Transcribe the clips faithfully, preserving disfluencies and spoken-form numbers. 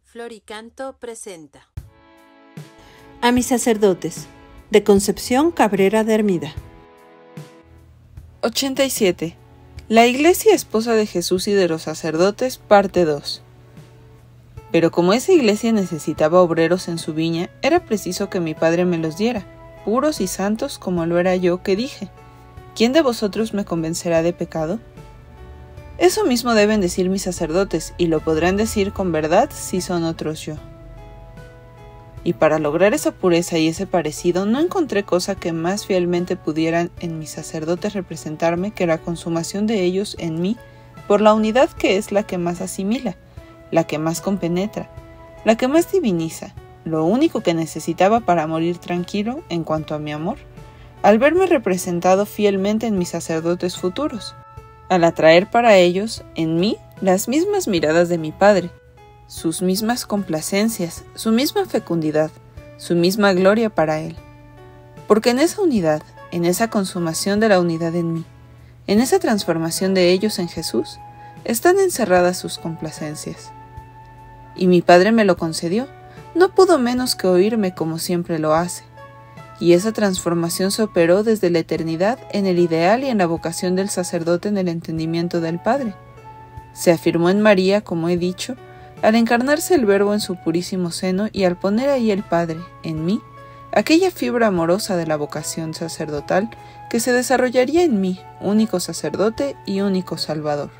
Floricanto presenta A mis sacerdotes, de Concepción Cabrera de Hermida. ochenta y siete. La Iglesia esposa de Jesús y de los sacerdotes, parte dos. Pero como esa iglesia necesitaba obreros en su viña, era preciso que mi padre me los diera, puros y santos como lo era yo, que dije: ¿quién de vosotros me convencerá de pecado? Eso mismo deben decir mis sacerdotes, y lo podrán decir con verdad si son otros yo. Y para lograr esa pureza y ese parecido, no encontré cosa que más fielmente pudieran en mis sacerdotes representarme que la consumación de ellos en mí, por la unidad que es la que más asimila, la que más compenetra, la que más diviniza, lo único que necesitaba para morir tranquilo en cuanto a mi amor, al verme representado fielmente en mis sacerdotes futuros, al atraer para ellos, en mí, las mismas miradas de mi Padre, sus mismas complacencias, su misma fecundidad, su misma gloria para Él. Porque en esa unidad, en esa consumación de la unidad en mí, en esa transformación de ellos en Jesús, están encerradas sus complacencias. Y mi Padre me lo concedió, no pudo menos que oírme como siempre lo hace. Y esa transformación se operó desde la eternidad en el ideal y en la vocación del sacerdote en el entendimiento del Padre. Se afirmó en María, como he dicho, al encarnarse el Verbo en su purísimo seno y al poner ahí el Padre, en mí, aquella fibra amorosa de la vocación sacerdotal que se desarrollaría en mí, único sacerdote y único Salvador.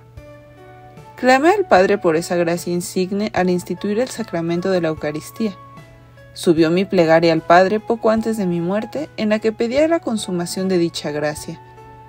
Clamé al Padre por esa gracia insigne al instituir el sacramento de la Eucaristía. Subió mi plegaria al Padre poco antes de mi muerte, en la que pedía la consumación de dicha gracia.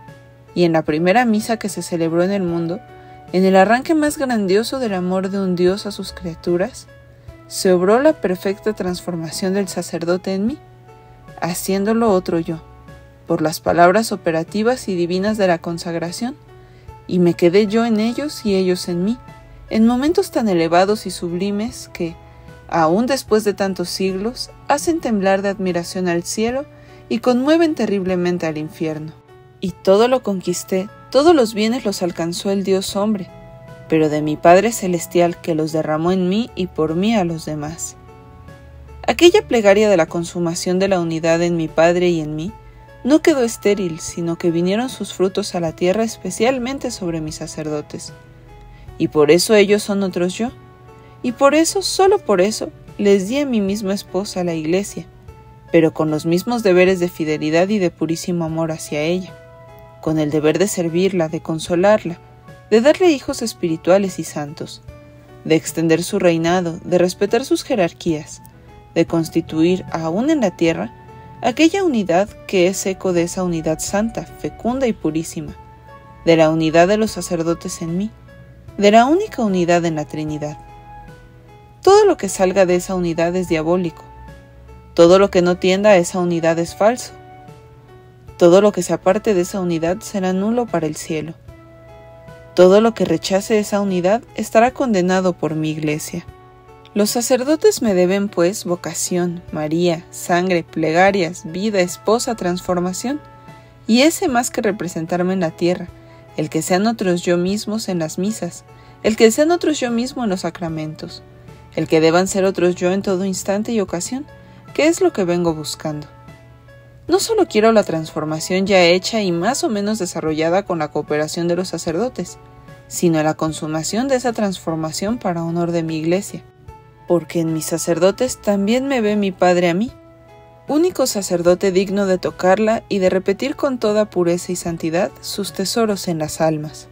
Y en la primera misa que se celebró en el mundo, en el arranque más grandioso del amor de un Dios a sus criaturas, se obró la perfecta transformación del sacerdote en mí, haciéndolo otro yo, por las palabras operativas y divinas de la consagración, y me quedé yo en ellos y ellos en mí, en momentos tan elevados y sublimes que, aún después de tantos siglos, hacen temblar de admiración al cielo y conmueven terriblemente al infierno. Y todo lo conquisté, todos los bienes los alcanzó el Dios hombre, pero de mi Padre Celestial que los derramó en mí y por mí a los demás. Aquella plegaria de la consumación de la unidad en mi Padre y en mí no quedó estéril, sino que vinieron sus frutos a la tierra especialmente sobre mis sacerdotes. Y por eso ellos son otros yo, y por eso, solo por eso, les di a mi misma esposa la Iglesia, pero con los mismos deberes de fidelidad y de purísimo amor hacia ella, con el deber de servirla, de consolarla, de darle hijos espirituales y santos, de extender su reinado, de respetar sus jerarquías, de constituir, aún en la tierra, aquella unidad que es eco de esa unidad santa, fecunda y purísima, de la unidad de los sacerdotes en mí, de la única unidad en la Trinidad. Todo lo que salga de esa unidad es diabólico. Todo lo que no tienda a esa unidad es falso. Todo lo que se aparte de esa unidad será nulo para el cielo. Todo lo que rechace esa unidad estará condenado por mi Iglesia. Los sacerdotes me deben, pues, vocación, María, sangre, plegarias, vida, esposa, transformación, y ese más que representarme en la tierra, el que sean otros yo mismos en las misas, el que sean otros yo mismo en los sacramentos, el que deban ser otros yo en todo instante y ocasión, que es lo que vengo buscando. No solo quiero la transformación ya hecha y más o menos desarrollada con la cooperación de los sacerdotes, sino la consumación de esa transformación para honor de mi Iglesia, porque en mis sacerdotes también me ve mi Padre a mí, único sacerdote digno de tocarla y de repetir con toda pureza y santidad sus tesoros en las almas.